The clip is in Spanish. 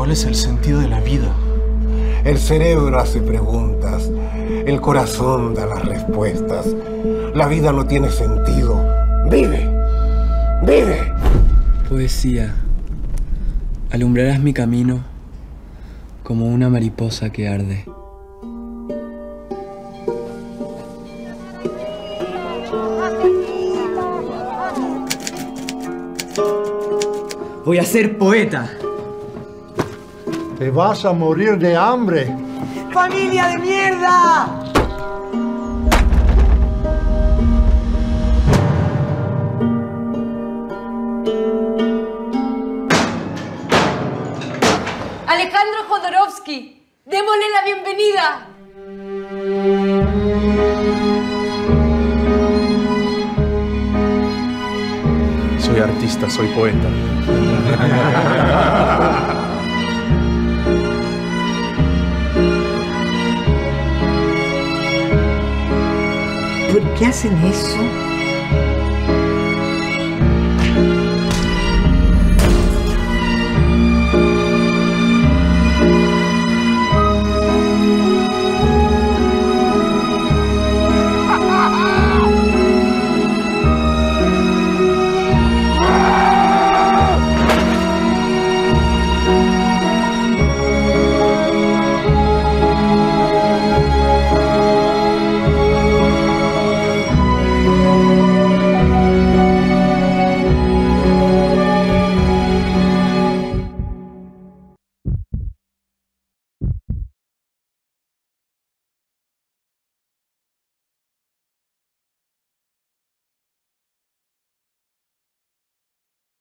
¿Cuál es el sentido de la vida? El cerebro hace preguntas, el corazón da las respuestas. La vida no tiene sentido. ¡Vive! ¡Vive! Poesía, alumbrarás mi camino como una mariposa que arde. Voy a ser poeta. Te vas a morir de hambre. ¡Familia de mierda! Alejandro Jodorowsky, démosle la bienvenida. Soy artista, soy poeta. ¿Por qué hacen eso?